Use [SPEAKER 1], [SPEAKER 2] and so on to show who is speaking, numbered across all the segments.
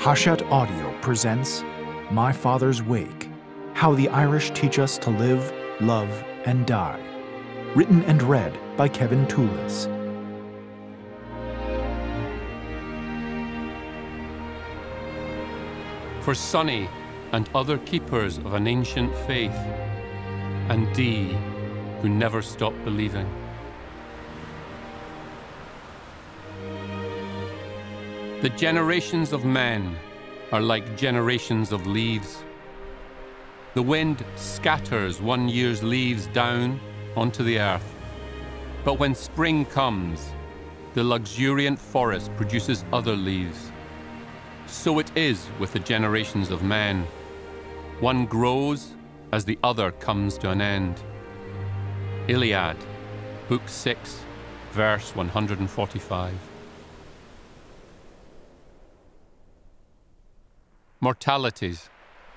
[SPEAKER 1] Hachette Audio presents My Father's Wake, How the Irish Teach Us to Live, Love, and Die. Written and read by Kevin Toolis.
[SPEAKER 2] For Sonny and other keepers of an ancient faith, and Dee, who never stopped believing. The generations of men are like generations of leaves. The wind scatters one year's leaves down onto the earth. But when spring comes, the luxuriant forest produces other leaves. So it is with the generations of men. One grows as the other comes to an end. Iliad, Book 6, verse 145. Mortalities.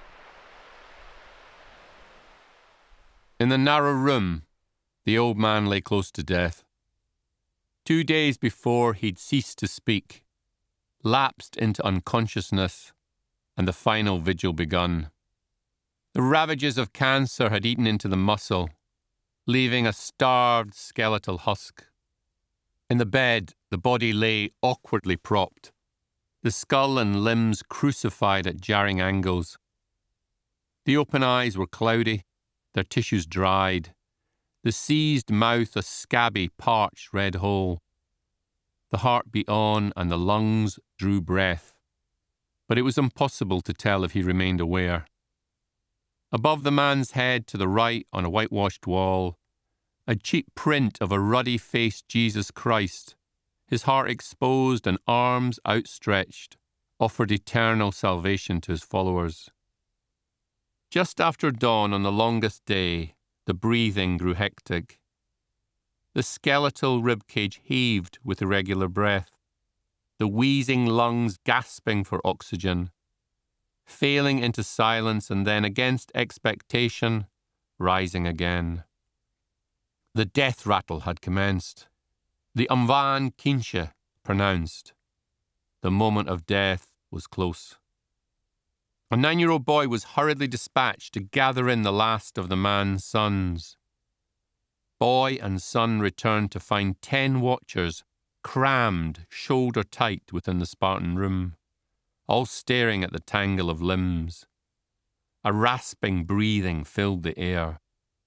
[SPEAKER 2] In the narrow room, the old man lay close to death. 2 days before he'd ceased to speak, lapsed into unconsciousness, and the final vigil begun. The ravages of cancer had eaten into the muscle, leaving a starved skeletal husk. In the bed, the body lay awkwardly propped, the skull and limbs crucified at jarring angles. The open eyes were cloudy, their tissues dried, the seized mouth a scabby, parched red hole. The heart beat on and the lungs drew breath, but it was impossible to tell if he remained aware. Above the man's head to the right on a whitewashed wall, a cheap print of a ruddy-faced Jesus Christ, his heart exposed and arms outstretched, offered eternal salvation to his followers. Just after dawn on the longest day, the breathing grew hectic. The skeletal ribcage heaved with irregular breath, the wheezing lungs gasping for oxygen, failing into silence and then, against expectation, rising again. The death rattle had commenced. The Amvan Kinsha pronounced. The moment of death was close. A 9-year-old boy was hurriedly dispatched to gather in the last of the man's sons. Boy and son returned to find 10 watchers crammed shoulder tight within the Spartan room, all staring at the tangle of limbs. A rasping breathing filled the air.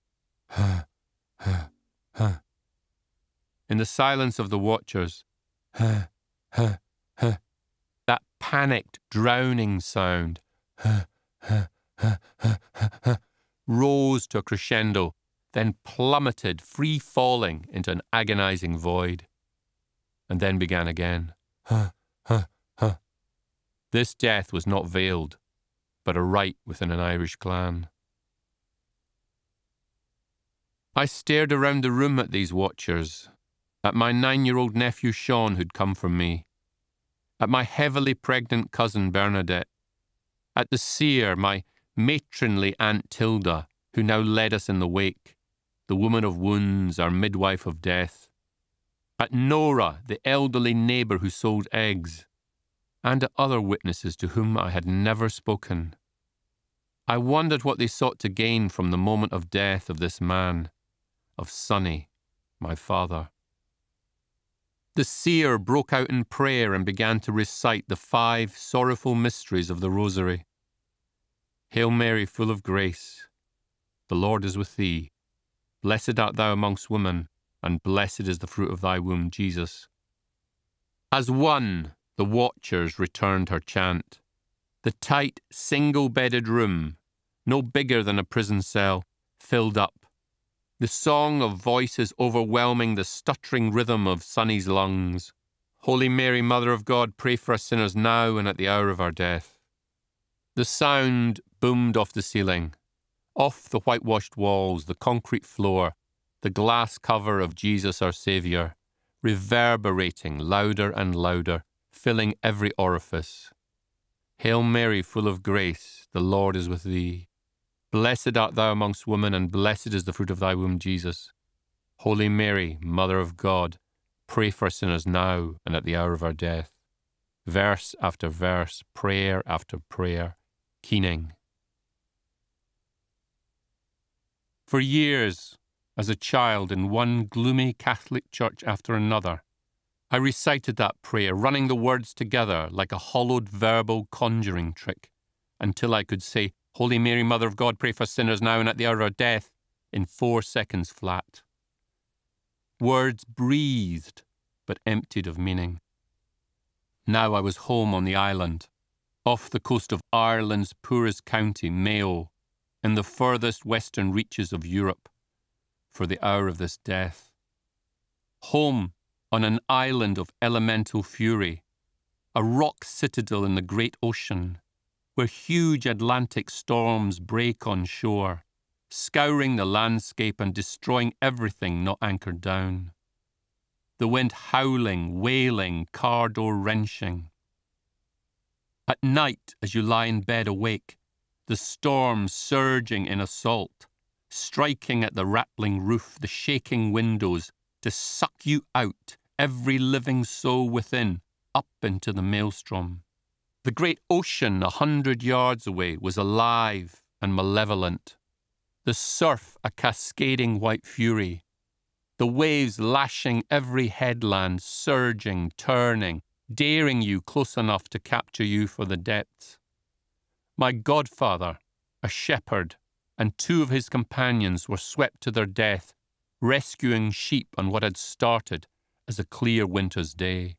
[SPEAKER 2] In the silence of the watchers, that panicked, drowning sound rose to a crescendo, then plummeted, free-falling into an agonizing void, and then began again. This death was not veiled, but a rite within an Irish clan. I stared around the room at these watchers, at my 9-year-old nephew Sean who'd come from me, at my heavily pregnant cousin Bernadette, at the seer, my matronly Aunt Tilda, who now led us in the wake, the woman of wounds, our midwife of death, at Nora, the elderly neighbour who sold eggs, and at other witnesses to whom I had never spoken. I wondered what they sought to gain from the moment of death of this man, of Sonny, my father. The seer broke out in prayer and began to recite the 5 sorrowful mysteries of the Rosary. Hail Mary, full of grace, the Lord is with thee. Blessed art thou amongst women, and blessed is the fruit of thy womb, Jesus. As one, the watchers returned her chant. The tight, single-bedded room, no bigger than a prison cell, filled up. The song of voices overwhelming the stuttering rhythm of Sonny's lungs. Holy Mary, Mother of God, pray for us sinners now and at the hour of our death. The sound boomed off the ceiling, off the whitewashed walls, the concrete floor, the glass cover of Jesus our Saviour, reverberating louder and louder, filling every orifice. Hail Mary, full of grace, the Lord is with thee. Blessed art thou amongst women, and blessed is the fruit of thy womb, Jesus. Holy Mary, Mother of God, pray for sinners now and at the hour of our death. verse after verse, prayer after prayer, keening. For years, as a child in one gloomy Catholic church after another, I recited that prayer, running the words together like a hollowed verbal conjuring trick, until I could say, Holy Mary, Mother of God, pray for sinners now and at the hour of death, in 4 seconds flat. Words breathed, but emptied of meaning. Now I was home on the island, off the coast of Ireland's poorest county, Mayo, in the furthest western reaches of Europe, for the hour of this death. Home on an island of elemental fury, a rock citadel in the great ocean, where huge Atlantic storms break on shore, scouring the landscape and destroying everything not anchored down. The wind howling, wailing, car door wrenching. At night, as you lie in bed awake, the storm surging in assault, striking at the rattling roof, the shaking windows, to suck you out, every living soul within, up into the maelstrom. The great ocean 100 yards away was alive and malevolent. The surf a cascading white fury. The waves lashing every headland, surging, turning, daring you close enough to capture you for the depths. My godfather, a shepherd, and 2 of his companions were swept to their death, rescuing sheep on what had started as a clear winter's day.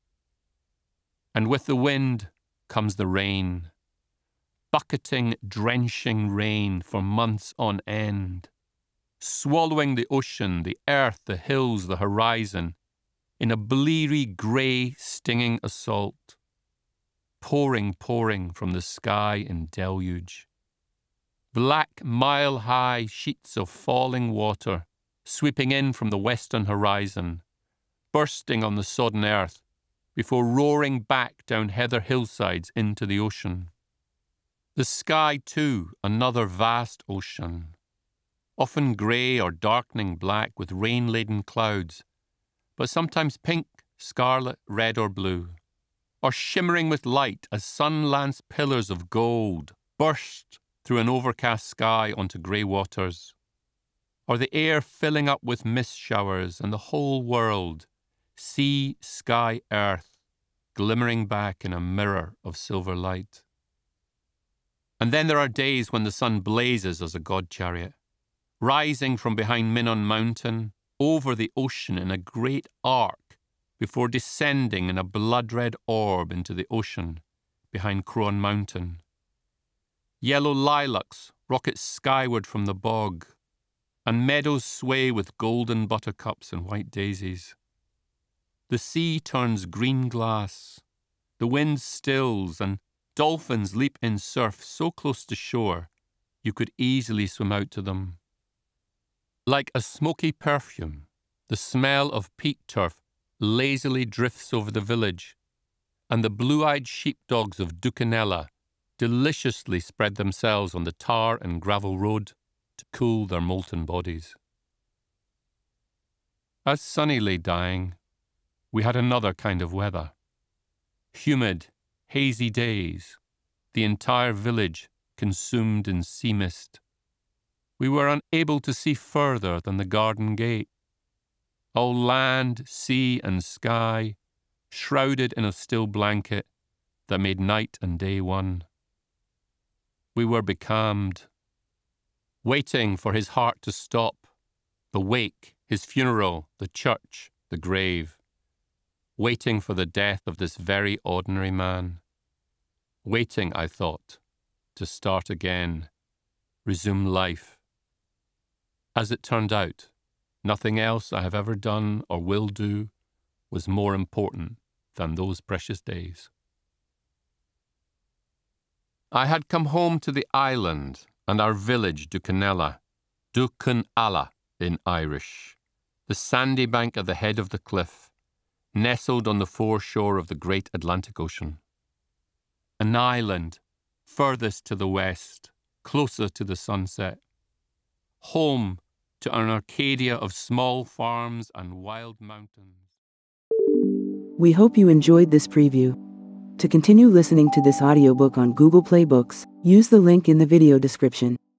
[SPEAKER 2] And with the wind comes the rain, bucketing, drenching rain for months on end, swallowing the ocean, the earth, the hills, the horizon, in a bleary, grey, stinging assault, pouring from the sky in deluge. Black, mile-high sheets of falling water sweeping in from the western horizon, bursting on the sodden earth, before roaring back down heather hillsides into the ocean. The sky, too, another vast ocean, often grey or darkening black with rain-laden clouds, but sometimes pink, scarlet, red or blue, or shimmering with light as sun-lanced pillars of gold burst through an overcast sky onto grey waters, or the air filling up with mist showers and the whole world, sea, sky, earth, glimmering back in a mirror of silver light. And then there are days when the sun blazes as a god chariot, rising from behind Minnon Mountain, over the ocean in a great arc, before descending in a blood-red orb into the ocean behind Croagh Mountain. Yellow lilacs rocket skyward from the bog, and meadows sway with golden buttercups and white daisies. The sea turns green glass, the wind stills, and dolphins leap in surf so close to shore you could easily swim out to them. Like a smoky perfume, the smell of peat turf lazily drifts over the village, and the blue-eyed sheepdogs of Ducanella deliciously spread themselves on the tar and gravel road to cool their molten bodies. As Sunny lay dying, we had another kind of weather. Humid, hazy days, the entire village consumed in sea mist. We were unable to see further than the garden gate. All land, sea and sky, shrouded in a still blanket that made night and day one. We were becalmed, waiting for his heart to stop, the wake, his funeral, the church, the grave, waiting for the death of this very ordinary man. Waiting, I thought, to start again, resume life. As it turned out, nothing else I have ever done or will do was more important than those precious days. I had come home to the island and our village, Ducanella, Ducanalla in Irish, the sandy bank at the head of the cliff, nestled on the foreshore of the great Atlantic Ocean. An island, furthest to the west, closer to the sunset. Home to an Arcadia of small farms and wild mountains.
[SPEAKER 3] We hope you enjoyed this preview. To continue listening to this audiobook on Google Play Books, use the link in the video description.